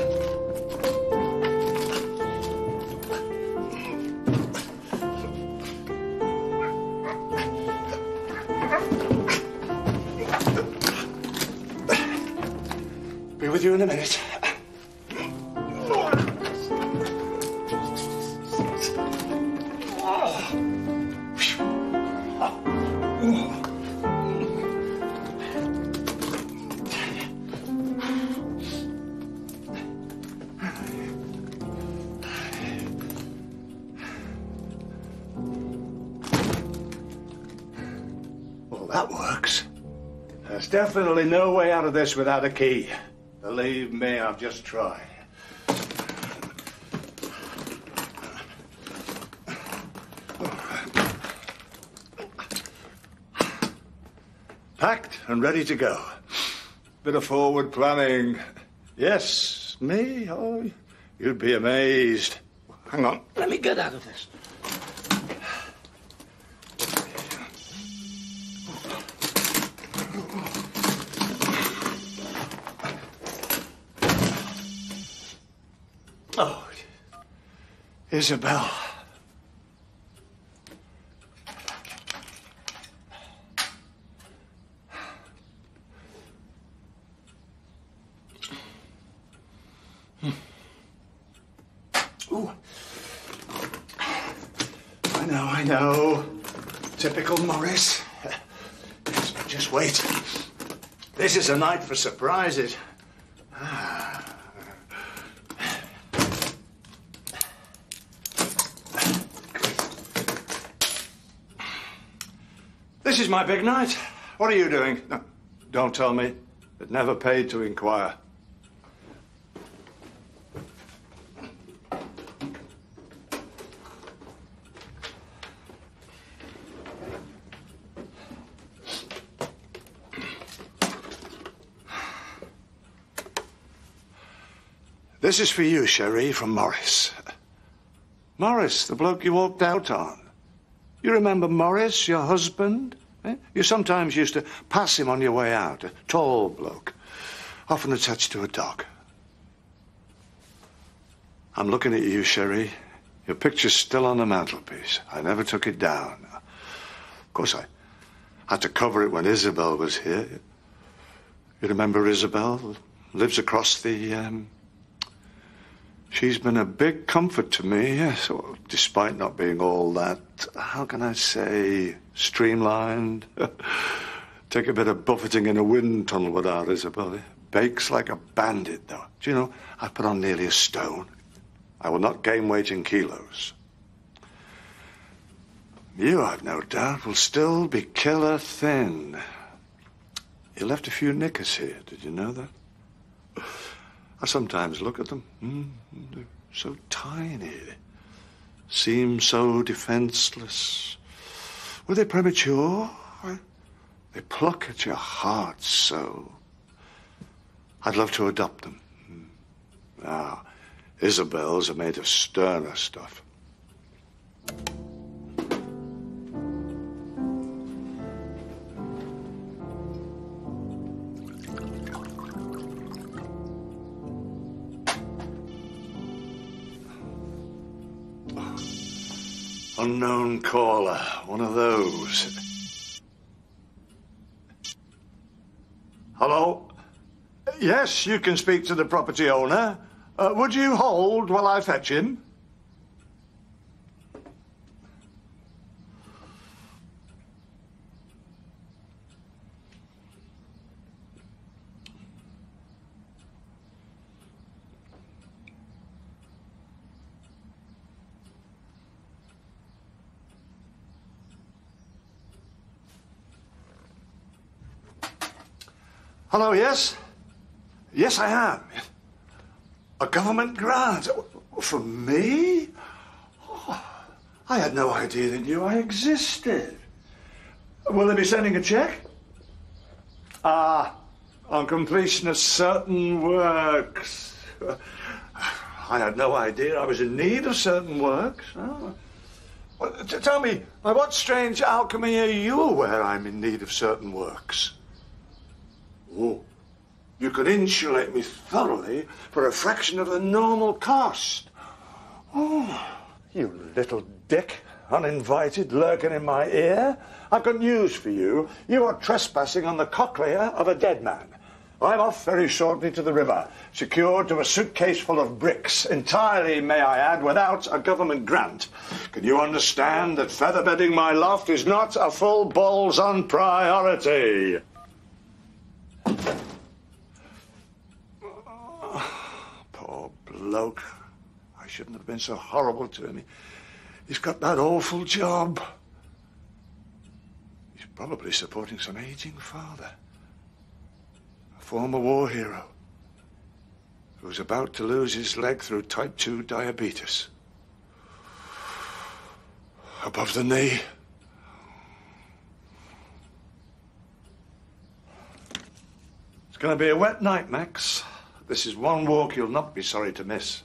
Be with you in a minute. Well, that works. There's definitely no way out of this without a key. Believe me, I've just tried. Packed and ready to go. Bit of forward planning. Yes, me? Oh, you'd be amazed. Hang on, let me get out of this. Oh, Isabel. Ooh. I know. Typical Morris. Yes, but just wait. This is a night for surprises. This is my big night. What are you doing? No, don't tell me. It never paid to inquire. This is for you, Cherie, from Morris. Morris, the bloke you walked out on. You remember Morris, your husband? Eh? You sometimes used to pass him on your way out. A tall bloke, often attached to a dog. I'm looking at you, Cherie. Your picture's still on the mantelpiece. I never took it down. Of course, I had to cover it when Isabel was here. You remember Isabel? Lives across the... She's been a big comfort to me, yes, despite not being all that, how can I say, streamlined. Take a bit of buffeting in a wind tunnel with our Isabel. Bakes like a bandit, though. Do you know, I've put on nearly a stone. I will not gain weight in kilos. You, I've no doubt, will still be killer thin. You left a few knickers here, did you know that? I sometimes look at them. They're so tiny. Seem so defenseless. Were they premature? They pluck at your heart so. I'd love to adopt them. Now, Isabel's are made of sterner stuff. Unknown caller, one of those. Hello? Yes, you can speak to the property owner. Would you hold while I fetch him? Hello, yes? Yes, I am. A government grant? From me? Oh, I had no idea they knew I existed. Will they be sending a check? On completion of certain works. I had no idea I was in need of certain works. Oh. Well, tell me, by what strange alchemy are you aware I'm in need of certain works? Oh, You could insulate me thoroughly for a fraction of the normal cost. Oh, you little dick, uninvited, lurking in my ear. I've got news for you. You are trespassing on the cochlea of a dead man. I'm off very shortly to the river, secured to a suitcase full of bricks, entirely, may I add, without a government grant. Can you understand that featherbedding my loft is not a full balls-on priority? Poor bloke. I shouldn't have been so horrible to him. He's got that awful job. He's probably supporting some aging father. Former war hero who was about to lose his leg through type 2 diabetes. Above the knee. It's going to be a wet night, Max. This is one walk you'll not be sorry to miss.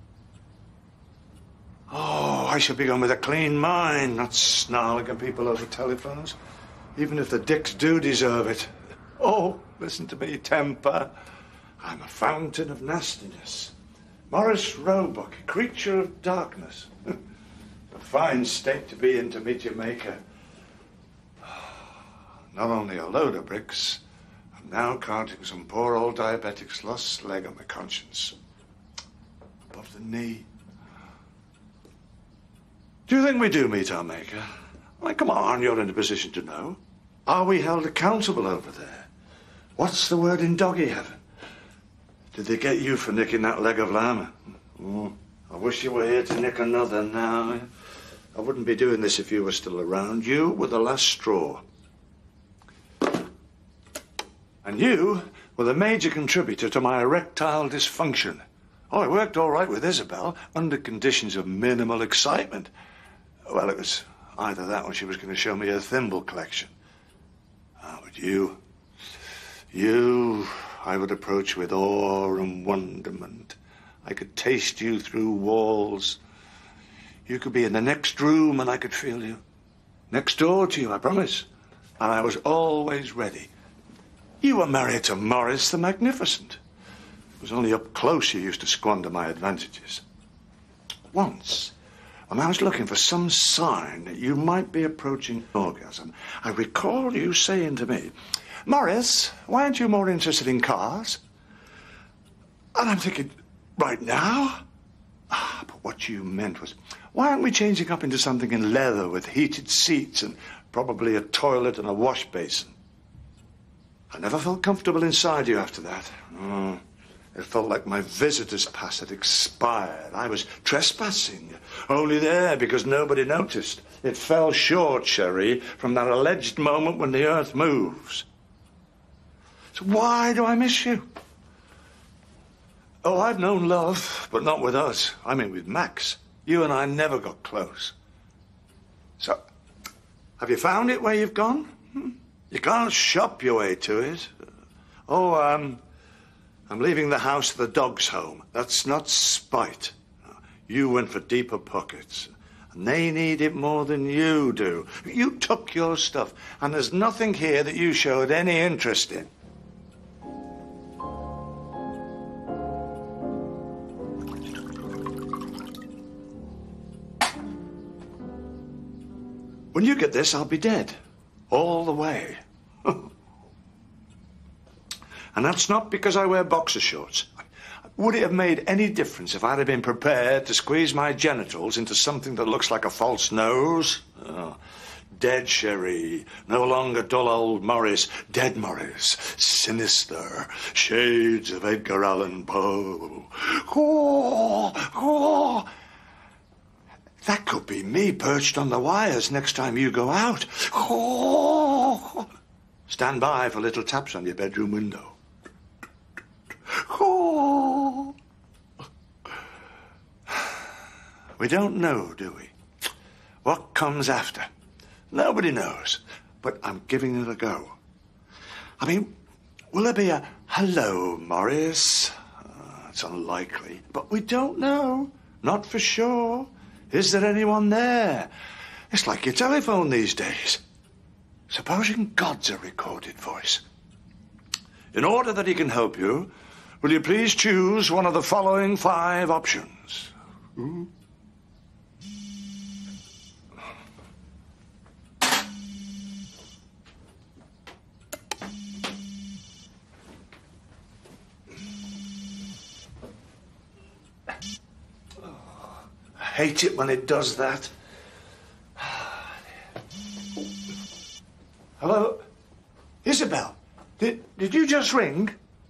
Oh, I should be going with a clean mind, not snarling at people over telephones, even if the dicks do deserve it. Oh, listen to me, temper. I'm a fountain of nastiness. Morris Roebuck, a creature of darkness. A fine state to be in to meet your maker. Not only a load of bricks, I'm now counting some poor old diabetic's lost leg on my conscience. Above the knee. Do you think we do meet our maker? Why, come on, you're in a position to know. Are we held accountable over there? What's the word in doggy heaven? Did they get you for nicking that leg of lamb? Oh, I wish you were here to nick another now. I wouldn't be doing this if you were still around. You were the last straw. And you were the major contributor to my erectile dysfunction. Oh, it worked all right with Isabel under conditions of minimal excitement. Well, it was either that or she was going to show me her thimble collection. Ah, but you, I would approach with awe and wonderment. I could taste you through walls. You could be in the next room and I could feel you. Next door to you, I promise. And I was always ready. You were married to Morris the Magnificent. It was only up close you used to squander my advantages. Once, when I was looking for some sign that you might be approaching orgasm, I recall you saying to me, Morris, why aren't you more interested in cars? And I'm thinking, right now? Ah, but what you meant was, why aren't we changing up into something in leather with heated seats and probably a toilet and a wash basin? I never felt comfortable inside you after that. Oh, it felt like my visitor's pass had expired. I was trespassing, only there because nobody noticed. It fell short, Sherry, from that alleged moment when the earth moves. So why do I miss you? Oh, I've known love, but not with us. I mean, with Max. You and I never got close. So, have you found it where you've gone? You can't shop your way to it. Oh, I'm leaving the house for the dog's home. That's not spite. You went for deeper pockets. And they need it more than you do. You took your stuff, and there's nothing here that you showed any interest in. When you get this, I'll be dead. All the way. And that's not because I wear boxer shorts. Would it have made any difference if I'd have been prepared to squeeze my genitals into something that looks like a false nose? Oh, dead Sherry. No longer dull old Morris. Dead Morris. Sinister. Shades of Edgar Allan Poe. Oh, oh. That could be me perched on the wires next time you go out. Oh. Stand by for little taps on your bedroom window. Oh. We don't know, do we? What comes after? Nobody knows. But I'm giving it a go. I mean, will there be a hello, Morris? It's unlikely. But we don't know. Not for sure. Is there anyone there? It's like your telephone these days. Supposing God's a recorded voice. In order that he can help you, will you please choose one of the following 5 options? Ooh. I hate it when it does that. Hello? Isabel, did you just ring?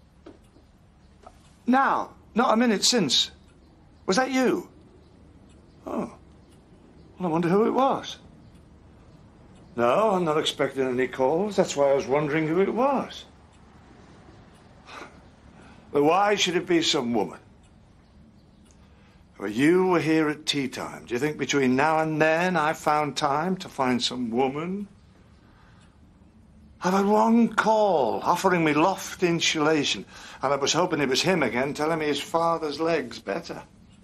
Now, not a minute since. Was that you? Oh. Well, I wonder who it was. No, I'm not expecting any calls. That's why I was wondering who it was. But why should it be some woman? Well, you were here at tea time. Do you think between now and then I found time to find some woman? I've had one call offering me loft insulation, and I was hoping it was him again telling me his father's leg's better.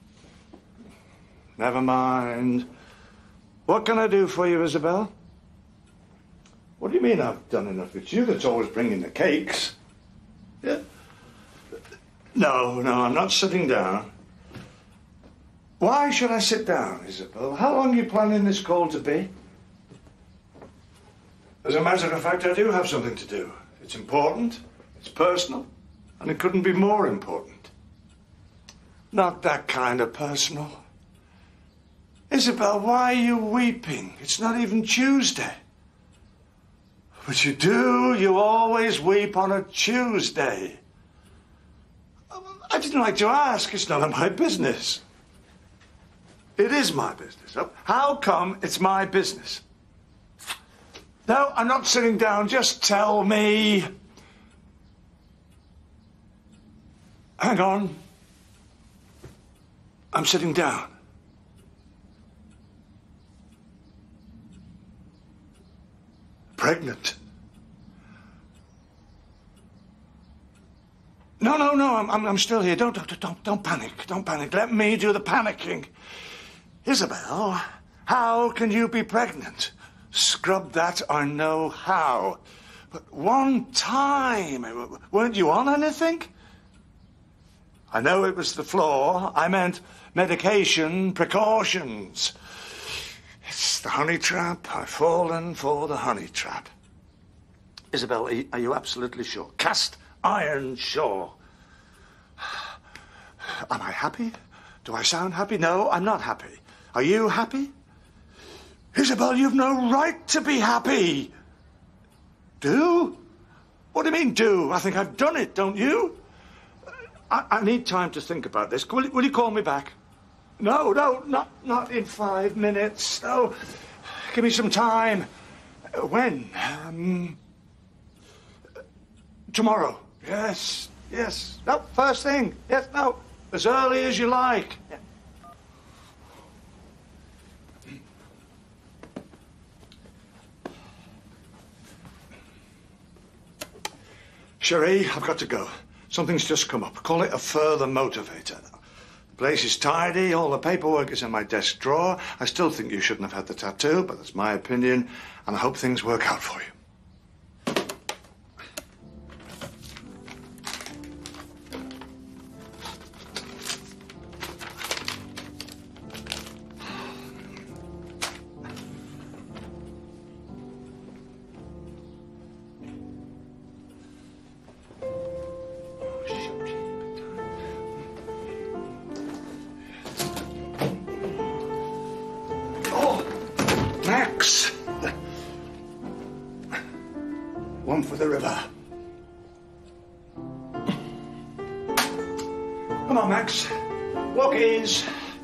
Never mind. What can I do for you, Isabel? What do you mean I've done enough? It's you that's always bringing the cakes. Yeah? No, I'm not sitting down. Why should I sit down, Isabel? How long are you planning this call to be? As a matter of fact, I do have something to do. It's important, it's personal, and it couldn't be more important. Not that kind of personal. Isabel, why are you weeping? It's not even Tuesday. But you always weep on a Tuesday. I didn't like to ask, it's none of my business. It is my business. How come it's my business? No, I'm not sitting down. Just tell me. Hang on. I'm sitting down. Pregnant. No, I'm still here. Don't panic. Don't panic. Let me do the panicking. Isabel, how can you be pregnant? Scrub that or no how. But one time, weren't you on anything? I know it was the floor. I meant medication, precautions. It's the honey trap. I've fallen for the honey trap. Isabel, are you absolutely sure? Cast iron sure. Am I happy? Do I sound happy? No, I'm not happy. Are you happy? Isabel, you've no right to be happy. Do? What do you mean, do? I think I've done it, don't you? I need time to think about this. Will you call me back? No, not in 5 minutes. No, give me some time. When? Tomorrow. Yes. No, first thing. Yes, no, as early as you like. Yeah. Cherie, I've got to go. Something's just come up. Call it a further motivator. The place is tidy. All the paperwork is in my desk drawer. I still think you shouldn't have had the tattoo, but that's my opinion, and I hope things work out for you. Max! One for the river. Come on, Max. Walkies.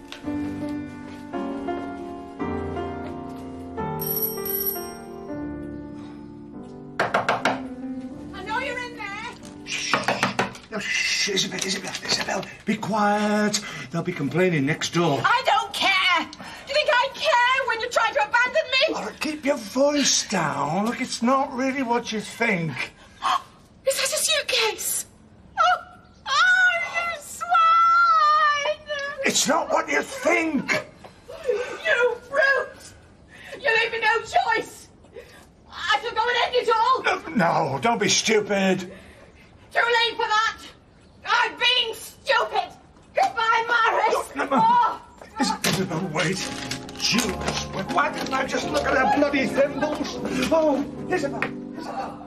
I know you're in there. Shh. No, shh. Isabel. Be quiet. They'll be complaining next door. I don't care. Do you think I care when you're trying to abandon me? All right, keep your voice down. Look, it's not really what you think. Is that a suitcase? Oh, you swine! It's not what you think. You brute! You leave me no choice. I shall go and end it all. No, don't be stupid. Isabel, wait. Judas, why didn't I just look at her bloody thimbles? Oh, Isabel, Isabel.